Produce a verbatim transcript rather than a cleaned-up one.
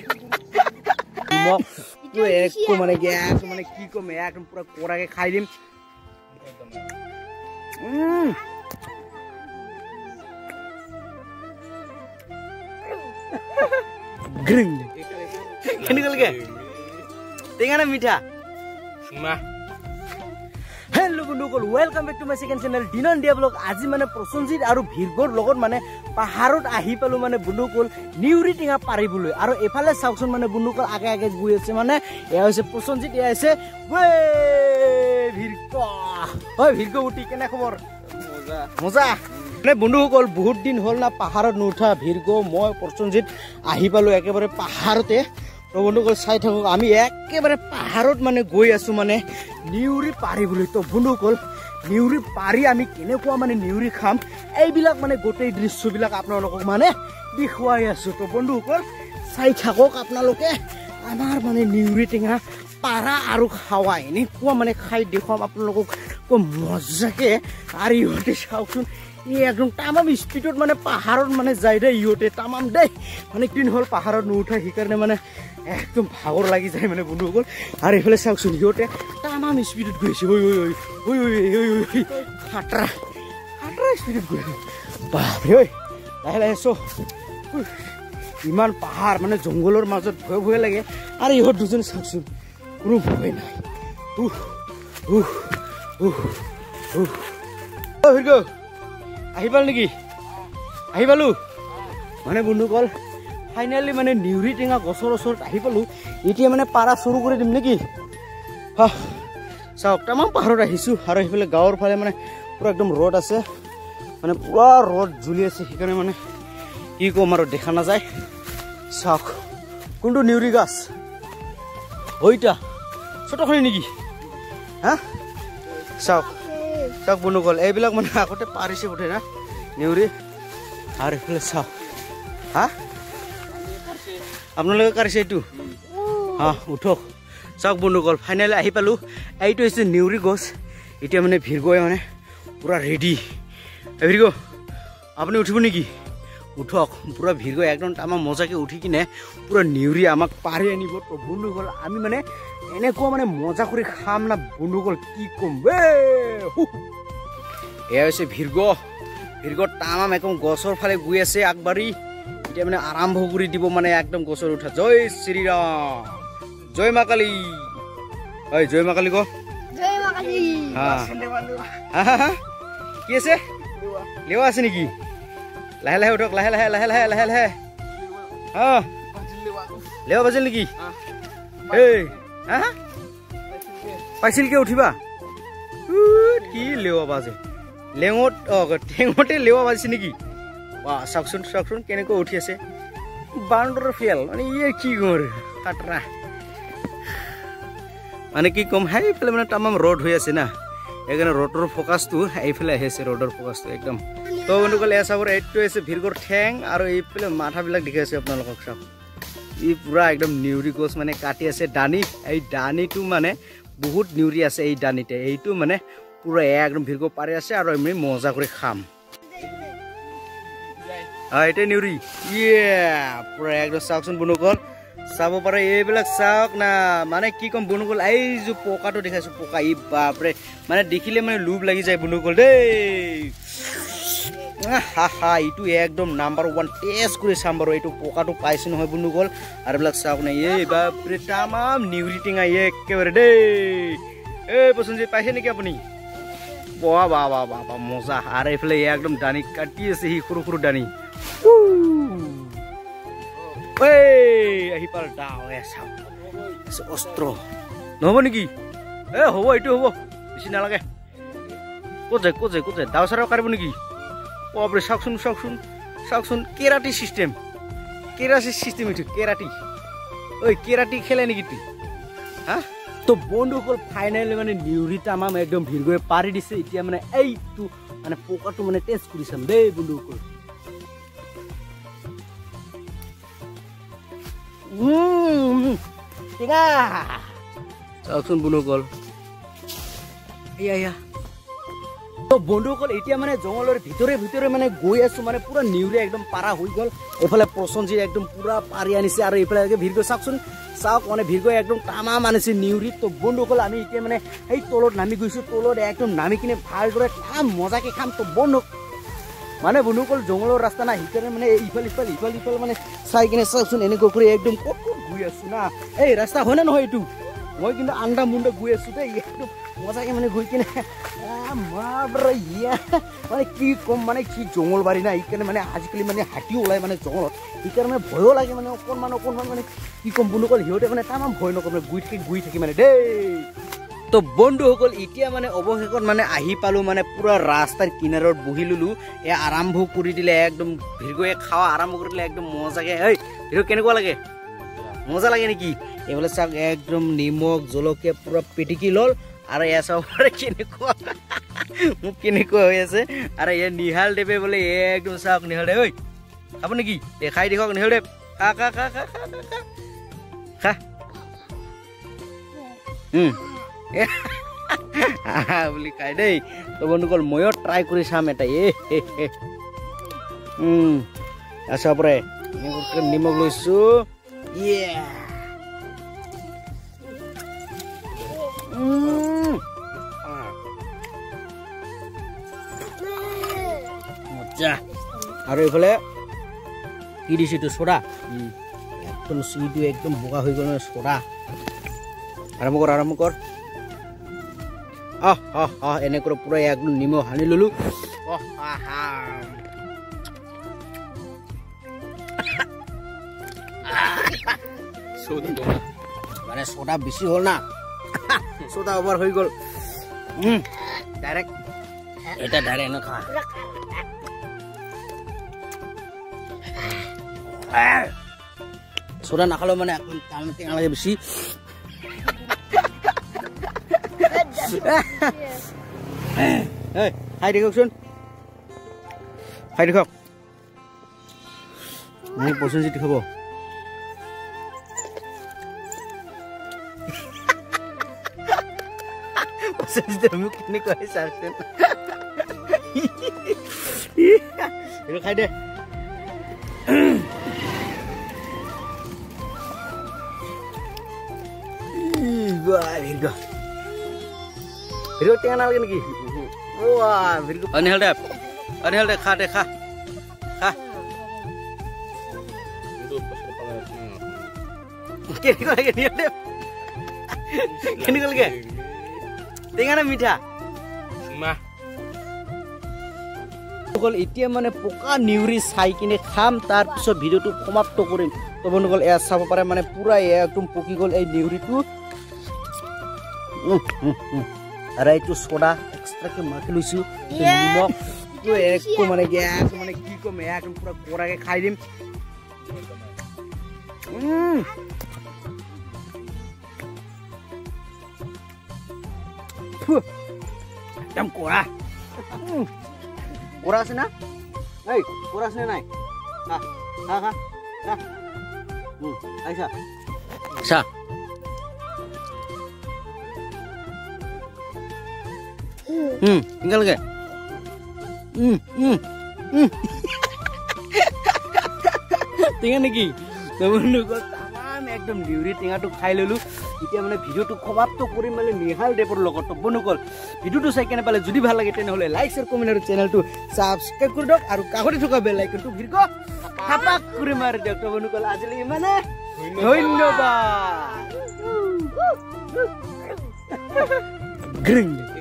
মক তো একটু মানে কি একটু মানে কি কম একদম পুরো কোড়াকে খাই দিম হুম গ্রিং কেনিকল কে টেঙা না মিঠা সুমা হেল্লো বন্ধুসকল welcome back to my second channel ডিন অন ডিয়া ব্লগ আজি মানে প্ৰসঞ্জিত আৰু ভিৰগৰ লগত মানে পাহাৰত আহি পালো মানে বন্ধুসকল নিউৰি টিঙা পাৰিবলৈ আৰু এফালে চাওকচোন মানে বন্ধুসকল আগে আগে গৈ আছে মানে এয়া হৈছে প্ৰসঞ্জিত এয়া আছে ৱে ভিৰগ হয় ভিৰগ উঠি কেনে খবৰ মজা মজা মানে বন্ধুসকল বহুত দিন হ'ল না পাহাৰত নুঠা ভিৰগ মই প্ৰসঞ্জিত আহি পালো একেবাৰে পাহাৰতে তো বন্ধুসকল চাই থাকক আমি একেবাৰে পাহাৰত মানে গৈ আছো মানে নিউৰি পাৰিবলৈ তো বন্ধুসকল নিউৰি পাৰি আমি কেনেকুৱা মানে নিউৰি খাম এইবিলাক মানে গোটেই দৃশ্যবিলাক আপোনালোকক মানে দেখুৱাই আছো তো বন্ধুসকল চাই থাকক আপোনালোকে আমাৰ মানে নিউৰি টেঙা পাৰা আৰু খাৱা এনেকুৱা মানে খাই দেখুৱাম আপোনালোকক মজাকে আৰু ইহঁতে চাওকচোন ই একদম তামাম স্পীডত মানে পাহাৰত মানে যাই দে ইহঁতে তামাম দেই মানে দিন হ'ল পাহাৰত নুঠা সেইকাৰণে মানে একদম ভাগৰ লাগি যায় মানে বন্ধুসকল আৰু এইফালে চাওকচোন সিহঁতে তামাম স্পীডত গৈছে ঐ ঐ ঐ ঐ ঐ ঐ খাটৰা খাটৰা স্পীডত গৈ বাপৰে ঐ লাহে লাহে চ ইমান পাহাৰ মানে জংঘলৰ মাজত ভয় ভয় লাগে আৰু ইহঁত দুজন চাওকচোন কোনো ভয় নাই উহ উহ উহ উহ অ ভিৰগ আহি পাল নেকি আহি পালো মানে বন্ধুসকল ফাইনেলি মানে নিউৰি টেঙা গছৰ ওচৰত আহি পালো এতিয়া মানে পাৰা চুৰু কৰি দিম নেকি চাওক তামাম পাহাৰত আহিছো আৰু সেইফালে গাঁৱৰ ফালে মানে পুৰা একদম ৰ'দ আছে মানে পুৰা ৰ'দ জ্বলি আছে সেইকাৰণে মানে কি ক'ম আৰু দেখা নাযায় চাওক কোনটো নিউৰি গাছ হয়টা ছোটখনি নেকি হা চাওক চাওক বন্ধুসকল এইবিলাক মানে আগতে পাৰিছে উঠে না নিউৰি আৰু এইফালে চাওক হা আপোনালোকে কাঢ়িছে এইটো হা উঠক চাওক বন্ধুসকল ফাইনেলি আহি পালোঁ এইটো হৈছে নিউৰি গছ এতিয়া মানে ভিৰগই মানে পুৰা ৰেডি ভিৰগ আপুনি উঠিব নেকি উঠক পুৰা ভিৰগ একদম আমাৰ মজাকে উঠি কিনে পুৰা নিউৰি আমাক পাৰি আনিব তো বন্ধুসকল আমি মানে এনেকুৱা মানে মজা কৰি খাম না বন্ধুসকল কি ক'ম বে এয়া হৈছে ভিৰগ ভিৰগ তামাম একদম গছৰ ফালে গৈ আছে আগবাঢ়ি এতিয়া মানে আৰম্ভ কৰি দিব মানে একদম গছৰ উঠা জয় শ্ৰীৰাম জয় মা কালী হয় জয় মা কালী ক জয় মা কালী হা কি আছে লেৱা আছে নেকি লাহে লাহে উঠক লাহে লাহে লাহে লাহে লাহে লাহে হা লেৱা বাজিল নেকি এই হা পাইছিলকে উঠিবা কি লেৱা বাজে লেঙত অ টেঙতে লেৱা বাজিছে নেকি বা চাওকচোন চাওকচোন কেনেকৈ উঠি আছে বান্দৰ ফেল মানে ইয়ে কি কৰ খাটৰা মানে কি ক'ম সেইফালে মানে তামাম ৰ'দ হৈ আছে না সেইকাৰণে ৰ'দৰ ফ'কাছটো এইফালে আহি আছে ৰ'দৰ ফ'কাছটো একদম তো বন্ধুসকল এয়া চাবৰ এইটো হৈছে ভিৰগৰ ঠেং আৰু এইফালে মাথাবিলাক দেখি আছে আপোনালোকক চাওক ই পুৰা একদম নিউৰি গছ মানে কাটি আছে দানি এই দানিটো মানে বহুত নিউৰি আছে এই দানিতে এইটো মানে পুৰা একদম ভিৰগ পাৰি আছে আৰু আমি মজা কৰি খাম এটা নিউৰি ইয়ে পুৰা একদম চাওকচোন বন্ধুসকল চাব পাৰে এইবিলাক চাওক না মানে কি ক'ম বন্ধুসকল এই যে পকাটো দেখাইছো পকা ই বাপৰে মানে দেখিলে মানে লোভ লাগি যায় বন্ধুসকল দেই হা হা এইটো একদম নাম্বাৰ ওৱান টেষ্ট কৰি চাম বাৰু এইটো পকাটো পাইছো নহয় বন্ধুসকল আৰু এইবিলাক চাওক না এই বাপৰে তামাম নিউৰি টেঙা একেবাৰে দেই এই প্ৰসঞ্জিত পাইছে নেকি আপুনি বাহ বাহ বাহ বাহ বাহ মজা আৰু এইফালে একদম দানি কাটি আছে সি সৰু সৰু দানি আহি পাল ডাও অস্ত্ৰ নহ'ব নেকি এ হ'ব এইটো হ'ব বেছি নালাগে ক'ত যায় ক'ত যায় ক'ত যায় দাও চাৰাও কাঢ়িব নেকি বাপৰে চাওকচোন চাওকচোন চাওকচোন কেৰাটি চিষ্টেম কেৰাটি চিষ্টেম এইটো কেৰাটি ঐ কেৰাটি খেলে নেকি তুই হা তো বন্ধুসকল ফাইনেলি মানে নিউৰি তামাম একদম ভিৰগৈ পাৰি দিছে এতিয়া মানে এইটো মানে পকাটো মানে টেষ্ট কৰি চাম দেই বন্ধুসকল টেঙা চাওকচোন বন্ধুসকল এয়া এয়া তো বন্ধুসকল এতিয়া মানে জংগলৰ ভিতৰে ভিতৰে মানে গৈ আছো মানে পুৰা নিউৰে একদম পাৰা হৈ গ'ল এফালে প্ৰসঞ্জিত একদম পুৰা পাৰি আনিছে আৰু এফালে ভিৰগৈ চাওকচোন চাওক মানে ভিৰগৈ একদম তামাম আনিছে নিউৰি তো বন্ধুসকল আমি এতিয়া মানে এই তলত নামি গৈছো তলত একদম নামি কিনে ভালদৰে খাম মজাকে খাম তো বন্ধু মানে বন্ধুসকল জংগলৰ ৰাস্তা না সেইকাৰণে মানে ইফাল ইফাল ইফাল ইফাল মানে চাই কিনে চাওকচোন এনেকৈ কৰি একদম ক'ত ক'ত গৈ আছো না এই ৰাস্তা হয়নে নহয় এইটো মই কিন্তু আন্দা মুন্দা গৈ আছো দেই একদম মজাকে মানে গৈ কিনে মানে কি কম মানে কি জংগল বাৰী না সেইকাৰণে মানে আজিকালি মানে হাতী ওলাই মানে জংগলত সেইকাৰণে মানে ভয়ো লাগে মানে অকণমান অকণমান মানে কি কম বন্ধুসকল সিহঁতে মানে তামাম ভয় নকৰে মানে গৈ থাকি গৈ থাকি মানে দেই তো বন্ধুসকল এতিয়া মানে অৱশেষত মানে আহি পালো মানে পুৰা ৰাস্তাৰ কিনাৰত বহি ললো এ আৰম্ভ কৰি দিলে একদম ভিৰগৈয়ে খাৱা আৰম্ভ কৰি দিলে একদম মজাকে এই ভিৰ কেনেকুৱা লাগে মজা লাগে নেকি এইফালে চাওক একদম নিমখ জলকীয়া পুৰা পিটিকি ল'ল আৰু এয়া চাব পাৰে কেনেকুৱা মোক কেনেকুৱা হৈ আছে আৰু এয়া নিহাল দেৱে বোলে একদম চাওক নিহাল দেৱ ঐ খাব নেকি দেখাই দেখক নিহাল দেৱ খা খা খা খা খা খা খা বুলি খাই দেই তো বন্ধুসকল ময়ো ট্ৰাই কৰি চাম এটা এ আচ্ছা পৰে নিমখ লৈছো আৰু এইফালে কি দিছে এইটো চ'দা একদম চুইটো একদম বগা হৈ গ'ল চ'দা আৰম্ভ কৰ আৰম্ভ কৰ আহ আহ আহ এনেকৈ পুৰা একদম নিমখ সানি ললো মানে চ'দা বেছি হ'ল না চ'দা অভাৰ হৈ গ'ল ডাইৰেক্ট এটা ডাইৰেক্ট এনেকুৱা চ'দা নাখালেও মানে এখন টান টেঙা লাগে বেছি খাই দেখকচোন খাই দেখক মোক প্ৰসঞ্জিত খাব মোক কেনেকুৱা চাওকচোন খাই দে ভিডিঅ' টেঙা নালাগে নেকি অনিহাল দে অনিহাল দে খা দে খা খা কেনেকুৱা লাগে নিহাল দে কেনেকুৱা লাগে টেঙা না মিঠা এতিয়া মানে পকা নিউৰি চাই কিনে খাম তাৰপিছত ভিডিঅ'টো সমাপ্ত কৰিম তো বন্ধুসকল এয়া চাব পাৰে মানে পুৰা একদম পকি গ'ল এই নিউৰিটো আৰু এইটো চ'দা এক্সট্ৰাকে মাখি লৈছো নিমখ একো মানে মানে কি ক'ম একদম পুৰা কড়াকে খাই দিম একদম কড়া কড়া আছে না এই কড়া আছে নাই খা খা খা খা হুম আইসা আচ্ছা হুম tinggal ke হুম হুম হুম tinggal নাকি বন্ধুসকল তামাম একদম ডিউৰি টেঙাটো খাই ললো এতিয়া মানে ভিডিঅ'টো সমাপ্ত কৰিম মানে নিহাল দেৱৰ লগত বন্ধুসকল ভিডিঅ'টো চাই কেনে পালে যদি ভাল লাগে তেনেহ'লে লাইক শ্বেয়াৰ কমেণ্ট আৰু চেনেলটো ছাবস্ক্ৰাইব কৰি দিয়ক আৰু কাষতে থকা বেল আইকনটো ভিৰক থাপাক কৰি মাৰি দিয়ক বন্ধুসকল আজিলৈ ইমানে ধন্যবাদ গ্ৰিং